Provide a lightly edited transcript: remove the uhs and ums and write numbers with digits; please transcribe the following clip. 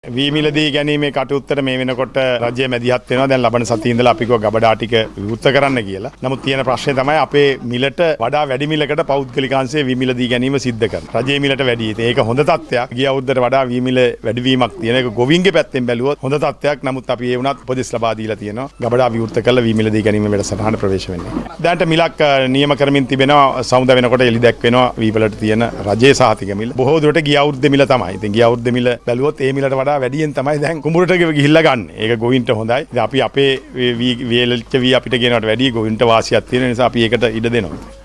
වී මිලදී ගැනීමේ කටයුත්තට මේ වෙනකොට රජය මැදිහත් වෙනවා. දැන් ලබන සතියේ ඉඳලා අපි කෝ ගබඩා ටික විවෘත කරන්න කියලා. නමුත් තියෙන ප්‍රශ්නේ තමයි අපේ මිලට වඩා වැඩි මිලකට පෞද්ගලිකාංශයේ වී මිලදී ගැනීම සිද්ධ කරනවා. රජයේ මිලට වැඩි. ඒක හොඳ තත්ත්වයක්. ගිය අවුරුද්දට වඩා වී මිල වැඩිවීමක් තියෙන. ඒක ගොවීන්ගේ පැත්තෙන් බැලුවොත් හොඳ තත්ත්වයක්. නමුත් අපි ඒ වුණත් උපදෙස් ලබා දීලා තියෙනවා. ගබඩා විවෘත කරලා වී මිලදී ගැනීම වැඩසටහන ප්‍රවේශ වෙන්නේ. දැනට මිලක් නියම කරමින් තිබෙනවා. සමුදා වෙනකොට එලි දැක් වෙනවා වී වලට තියෙන රජයේ සහතික මිල. බොහෝ දුරට ගිය අවුරුද්දේ මිල තමයි. ඉතින් ගිය අවුරුද්දේ මිල බැලුවොත් ඒ මිලට වඩා වැඩියෙන් තමයි දැන් කුඹුරට ගිහිල්ලා ගන්න. ඒක ගොවින්ට හොඳයි. ඉතින් අපි අපේ වී අපිට කියනවට වැඩිය ගොවින්ට වාසියක් තියෙන නිසා අපි ඒකට ඉඩ දෙනවා.